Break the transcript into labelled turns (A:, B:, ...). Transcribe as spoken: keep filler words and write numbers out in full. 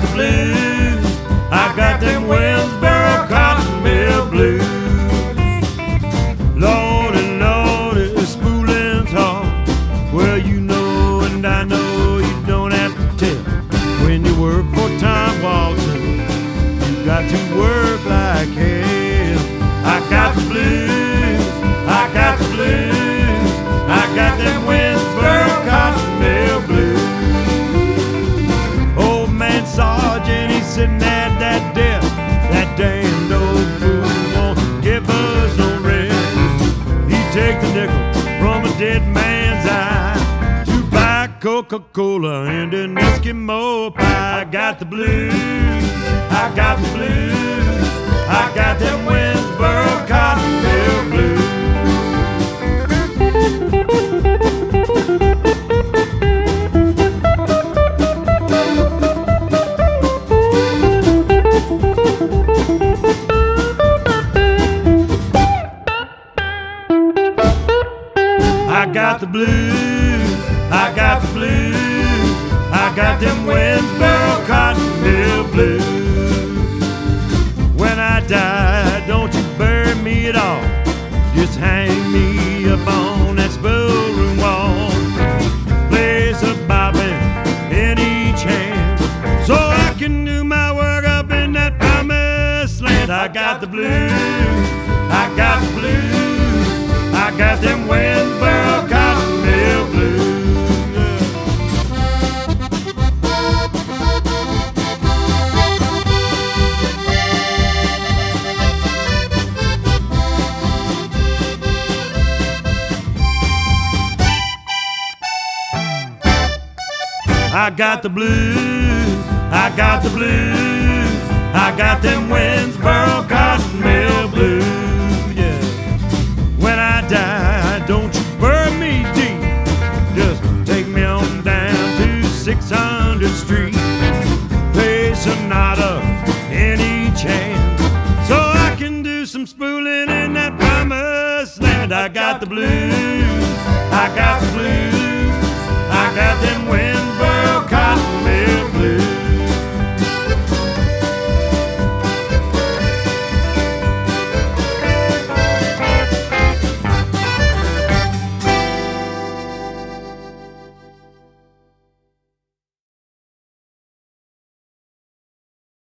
A: got the blues. I got them Winnsboro cotton mill blues. Lordy, Lordy, spooling's hard. Well, you know and I know you don't have to tell. When you work for Tom Walton, you got to work like hell. I got the blues, I got the blues, I got them Winnsboro cotton mill blues. Old man Sergeant, he's sitting at that desk. That damned old fool won't give us no rest. He take the nickel from a dead man's eye to buy Coca-Cola and an Eskimo pie. I got the blues, I got the blues, I got them Winnsboro cotton mill blues. I got the blues, I got the blues, I got them Winnsboro cotton mill blues. When I die, don't you bury me at all. Just hang me up on that schoolroom wall. Place a bobbin in each hand so I can do my work up in that promised land. I got the blues, I got the blues, I got them Winnsboro cotton mill blues. I got the blues, I got the blues, I got them Winnsboro cotton mill blues. Yeah. When I die, don't you bury me deep. Just take me on down to six hundredth Street. Play sonata in each hand so I can do some spooling in that promised land. I got the blues, I got the blues, I got them Winnsboro